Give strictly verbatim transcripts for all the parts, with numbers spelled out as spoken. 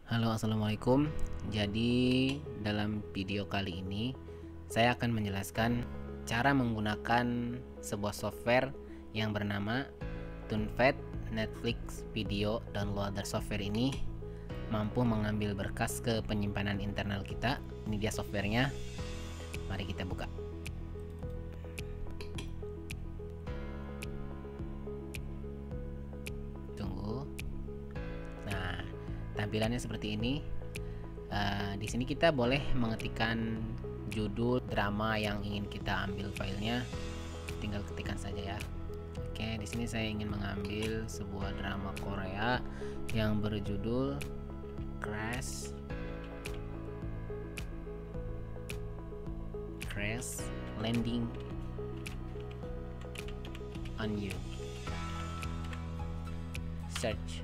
Halo, assalamualaikum. Jadi, dalam video kali ini saya akan menjelaskan cara menggunakan sebuah software yang bernama TuneFed Netflix Video Downloader. Software ini mampu mengambil berkas ke penyimpanan internal kita. Ini dia softwarenya. Mari kita buka. Tunggu. Nah, tampilannya seperti ini. Uh, di sini kita boleh mengetikkan judul drama yang ingin kita ambil filenya, tinggal ketikkan saja ya. Oke, di sini saya ingin mengambil sebuah drama Korea yang berjudul Crash Crash Landing on You. Search.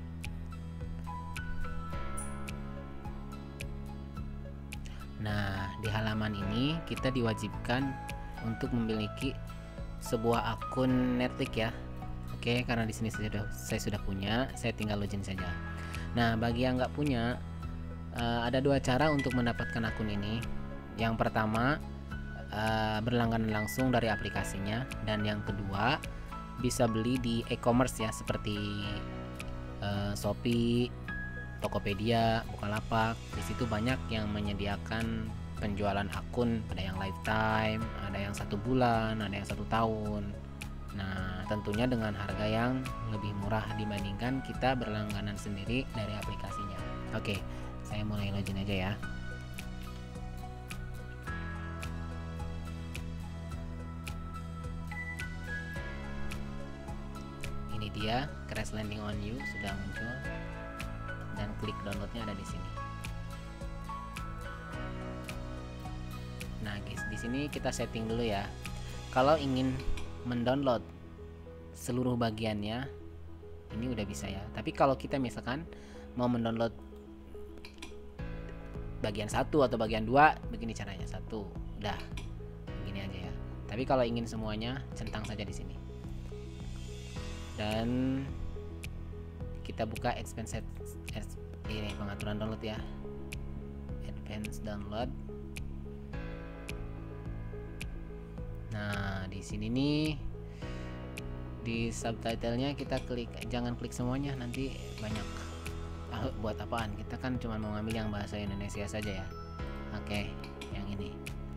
Nah, di halaman ini kita diwajibkan untuk memiliki sebuah akun Netflix ya. Oke, karena di sini saya sudah saya sudah punya, saya tinggal login saja. Nah, bagi yang nggak punya, uh, ada dua cara untuk mendapatkan akun ini. Yang pertama, uh, berlangganan langsung dari aplikasinya, dan yang kedua bisa beli di e-commerce ya, seperti uh, Shopee, Tokopedia, Bukalapak. Di situ banyak yang menyediakan penjualan akun, ada yang lifetime, ada yang satu bulan, ada yang satu tahun. Nah, tentunya dengan harga yang lebih murah dibandingkan kita berlangganan sendiri dari aplikasinya. Oke, saya mulai login aja ya. Ini dia Crash Landing on You sudah muncul. Dan klik downloadnya ada di sini. Nah guys, di sini kita setting dulu ya. Kalau ingin mendownload seluruh bagiannya, ini udah bisa ya. Tapi kalau kita misalkan mau mendownload bagian satu atau bagian dua, begini caranya. Satu, udah, begini aja ya. Tapi kalau ingin semuanya, centang saja di sini. Dan kita buka expense ini pengaturan download ya, advance download. Nah, di sini nih di subtitlenya kita klik, jangan klik semuanya, nanti banyak. Ah, buat apaan? Kita kan cuma mau ngambil yang bahasa Indonesia saja ya. Oke, yang ini.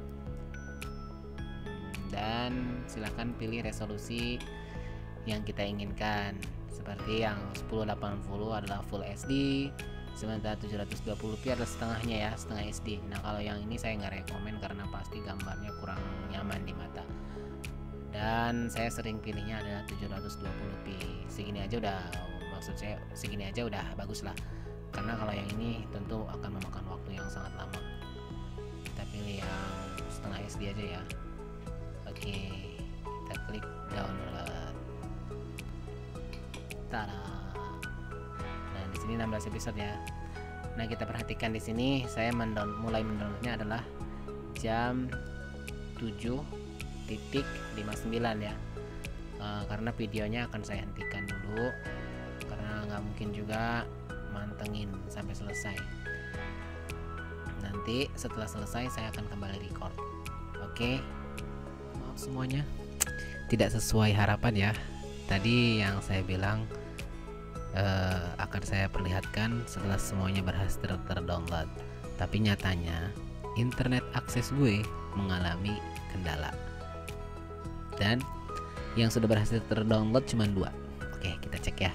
Dan silahkan pilih resolusi yang kita inginkan. Seperti yang sepuluh delapan puluh adalah full H D, sementara tujuh ratus dua puluh p adalah setengahnya ya, setengah H D. Nah, kalau yang ini saya nggak rekomen karena pasti gambarnya kurang nyaman di mata. Dan saya sering pilihnya adalah tujuh ratus dua puluh p. Segini aja udah, maksud saya segini aja udah bagus lah. Karena kalau yang ini tentu akan memakan waktu yang sangat lama. Kita pilih yang setengah H D aja ya. Oke, kita klik download. Tada. Nah, di sini enam belas episode ya. Nah, kita perhatikan di sini saya mendown, mulai mendownloadnya adalah jam tujuh lima puluh sembilan ya. Uh, karena videonya akan saya hentikan dulu karena nggak mungkin juga mantengin sampai selesai. Nanti setelah selesai saya akan kembali record. Oke. Maaf semuanya tidak sesuai harapan ya. Tadi yang saya bilang uh, akan saya perlihatkan setelah semuanya berhasil terdownload, tapi nyatanya internet akses gue mengalami kendala dan yang sudah berhasil terdownload cuma dua. Oke, kita cek ya.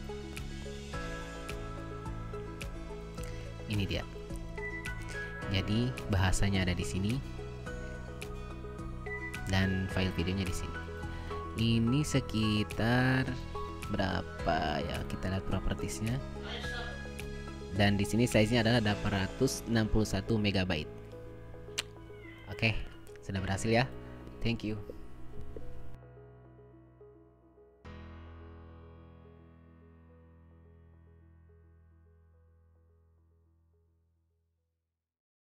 Ini dia. Jadi bahasanya ada di sini dan file videonya di sini. Ini sekitar berapa ya, kita lihat propertiesnya. Dan di sini size-nya adalah delapan ratus enam puluh satu megabyte. Oke, sudah berhasil ya. Thank you.